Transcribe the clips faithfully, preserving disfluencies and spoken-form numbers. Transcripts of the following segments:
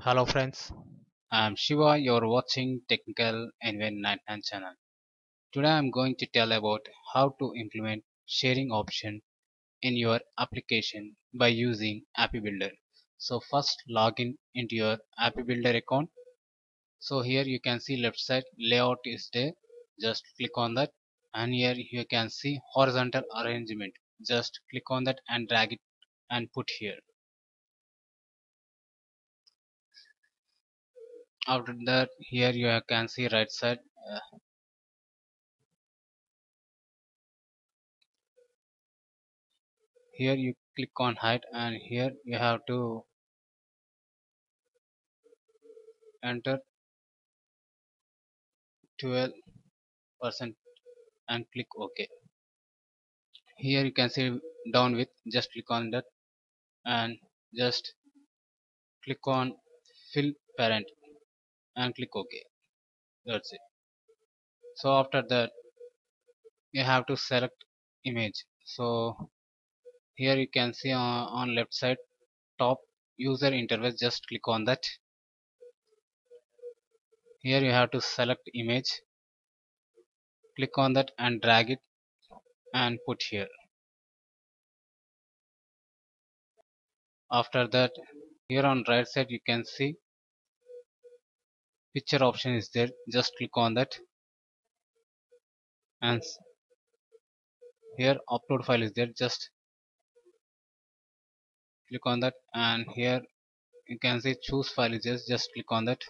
Hello friends, I am Shiva. You're watching Technical N ninety-nine channel. Today I am going to tell about how to implement sharing option in your application by using Appy Builder. So first log in into your Appy Builder account. So here you can see left side layout is there. Just click on that, and here you can see horizontal arrangement. Just click on that and drag it and put here. After that, here you can see right side. Uh, here you click on height, and here you have to enter twelve percent and click OK. Here you can see down with, just click on that and just click on fill parent and click OK. That's it. So after that you have to select image. So here you can see on, on left side top user interface, just click on that. Here you have to select image, click on that and drag it and put here. After that, here on right side you can see picture option is there, just click on that, and here upload file is there, just click on that, and here you can see choose file is there, just click on that.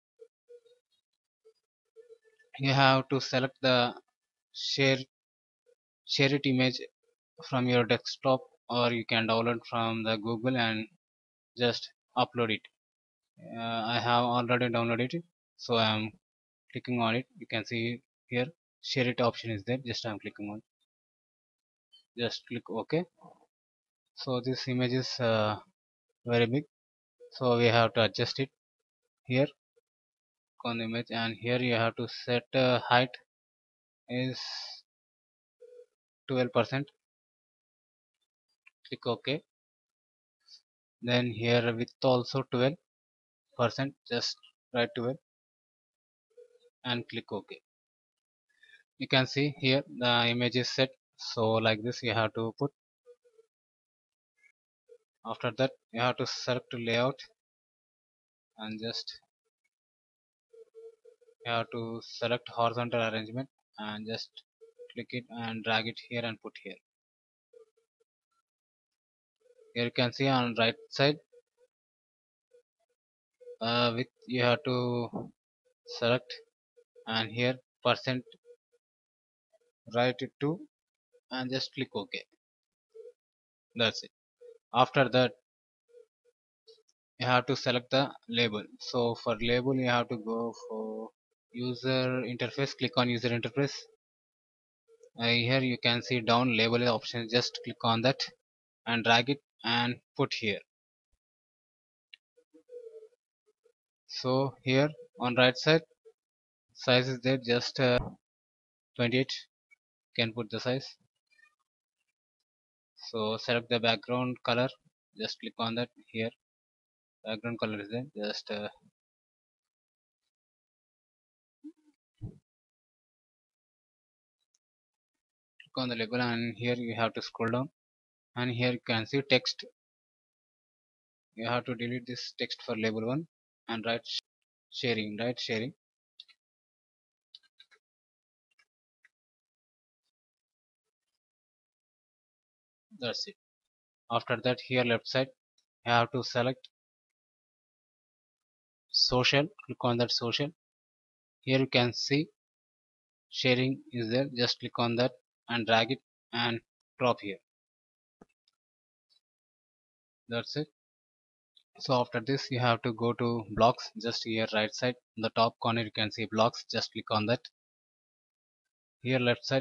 You have to select the share share it image from your desktop, or you can download from the Google and just upload it. uh, I have already downloaded it, so I am clicking on it. You can see here share it option is there, just I am clicking on, just click OK. So this image is uh, very big, so we have to adjust it. Here on the image, and here you have to set uh, height is twelve percent, click OK. Then here width also twelve percent, just write twelve and click OK. You can see here the image is set, so like this you have to put. After that you have to select layout, and just you have to select horizontal arrangement and just click it and drag it here and put here. Here you can see on right side uh, with you have to select, and here percent write it to and just click OK. That's it. After that you have to select the label. So for label you have to go for user interface, click on user interface. Uh, here you can see down label option, just click on that and drag it and put here. So here on right side size is there, just uh, twenty-eight, can put the size. So select the background color, just click on that. Here background color is there, just uh, click on the label, and here you have to scroll down, and here you can see text. You have to delete this text for label one and write sharing, right sharing. That's it. After that here left side you have to select social, click on that social. Here you can see sharing is there, just click on that and drag it and drop here. That's it. So after this you have to go to blocks, just here right side in the top corner you can see blocks, just click on that. Here left side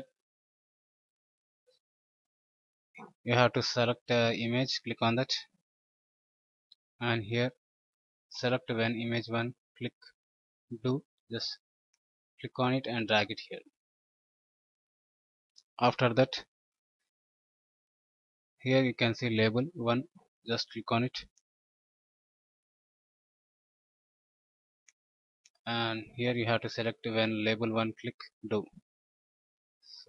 you have to select uh, image, click on that, and here select when image one, click do, just click on it and drag it here. After that here you can see label one, just click on it and here you have to select when label one click do. So,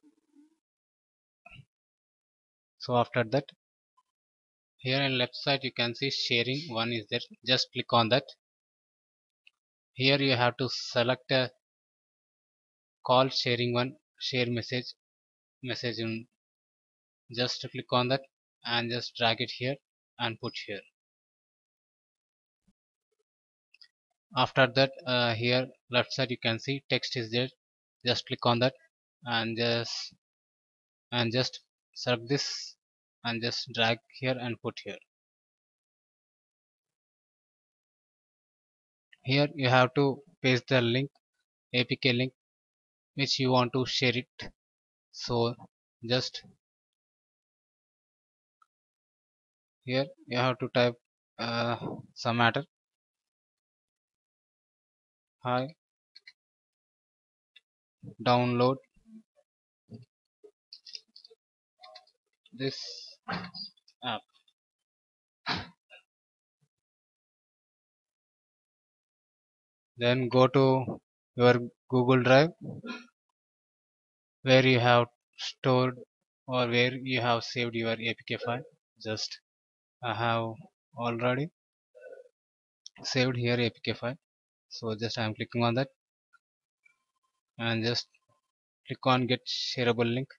so after that, here in left side you can see sharing one is there. Just click on that. Here you have to select a call sharing one share message message in. Just click on that and just drag it here and put here. After that, uh, here left side you can see text is there. Just click on that and just and just select this and just drag here and put here. Here you have to paste the link, A P K link, which you want to share it. So just here you have to type uh, some matter. Hi, download this app. Then go to your Google Drive where you have stored or where you have saved your A P K file. Just I have already saved here A P K file. So just I am clicking on that and just click on get shareable link.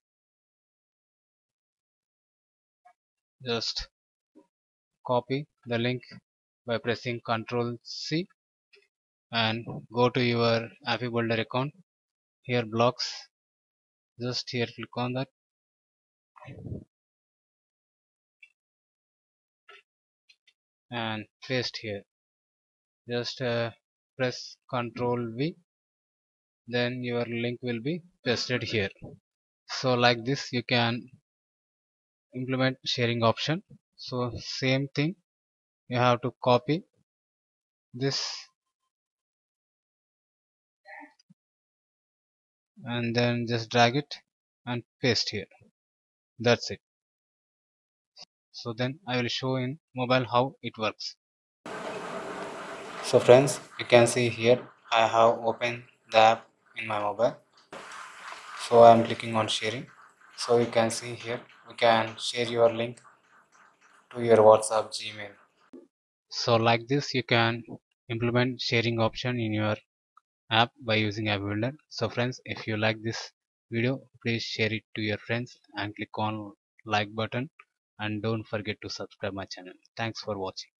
Just copy the link by pressing Ctrl C and go to your Appy Builder account. Here blocks. Just here click on that and paste here. Just uh, press Ctrl V. Then your link will be pasted here. So like this you can implement sharing option. So same thing, you have to copy this and then just drag it and paste here. That's it. So then I will show in mobile how it works. So friends, you can see here I have opened the app in my mobile. So I am clicking on sharing. So you can see here you can share your link to your WhatsApp, Gmail. So like this you can implement sharing option in your app by using App Builder. So friends, if you like this video, please share it to your friends and click on like button and don't forget to subscribe my channel. Thanks for watching.